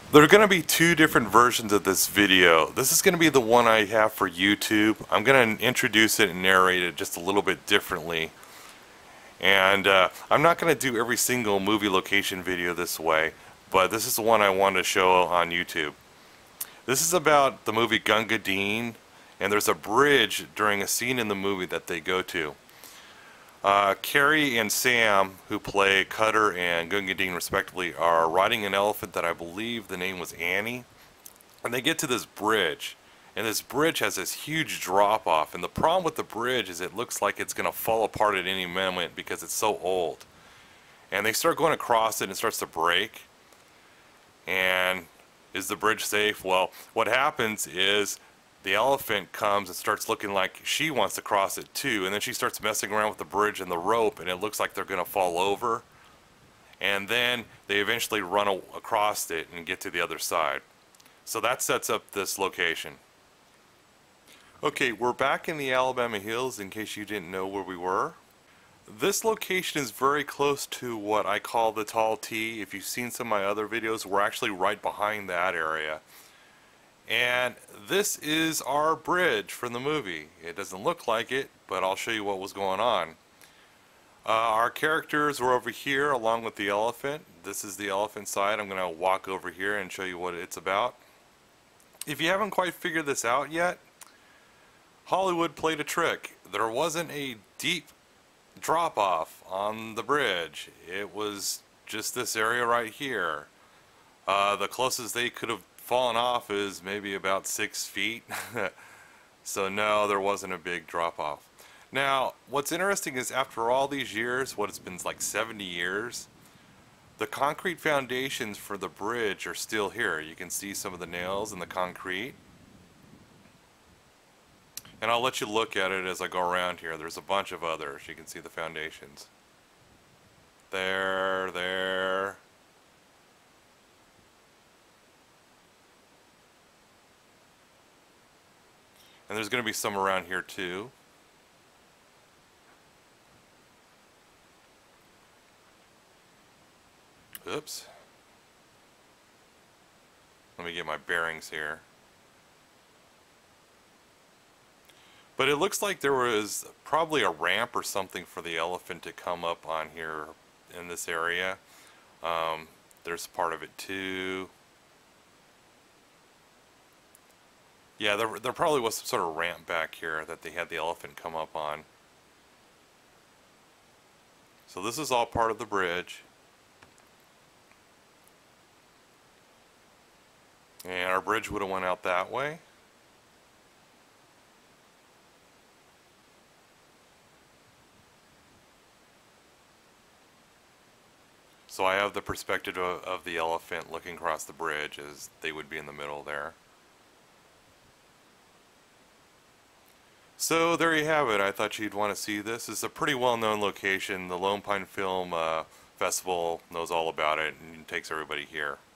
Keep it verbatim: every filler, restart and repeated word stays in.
There are going to be two different versions of this video. This is going to be the one I have for YouTube. I'm going to introduce it and narrate it just a little bit differently. And uh, I'm not going to do every single movie location video this way, but this is the one I wanted to show on YouTube. This is about the movie Gunga, and there's a bridge during a scene in the movie that they go to. Uh, Carrie and Sam, who play Cutter and Gunga respectively, are riding an elephant that I believe the name was Annie. And they get to this bridge, and this bridge has this huge drop off, and the problem with the bridge is it looks like it's going to fall apart at any moment because it's so old. And they start going across it and it starts to break. And is the bridge safe? Well, what happens is the elephant comes and starts looking like she wants to cross it too, and then she starts messing around with the bridge and the rope, and it looks like they're going to fall over. And then they eventually run across it and get to the other side. So that sets up this location. Okay, we're back in the Alabama Hills in case you didn't know where we were. This location is very close to what I call the Tall T. If you've seen some of my other videos, we're actually right behind that area. And this is our bridge from the movie. It doesn't look like it, but I'll show you what was going on. Uh, our characters were over here along with the elephant. This is the elephant side. I'm going to walk over here and show you what it's about. If you haven't quite figured this out yet, Hollywood played a trick. There wasn't a deep drop off on the bridge. It was just this area right here. Uh, the closest they could have fallen off is maybe about six feet. So no, there wasn't a big drop off. Now, what's interesting is after all these years, what it's been like seventy years, the concrete foundations for the bridge are still here. You can see some of the nails in the concrete. And I'll let you look at it as I go around here. There's a bunch of others. You can see the foundations. There, there. And there's going to be some around here too. Oops. Let me get my bearings here. But it looks like there was probably a ramp or something for the elephant to come up on here in this area. Um, there's part of it too. Yeah, there, there probably was some sort of ramp back here that they had the elephant come up on. So this is all part of the bridge. And our bridge would have went out that way. So I have the perspective of, of the elephant looking across the bridge as they would be in the middle there. So there you have it. I thought you'd want to see this. It's a pretty well-known location. The Lone Pine Film uh, Festival knows all about it and takes everybody here.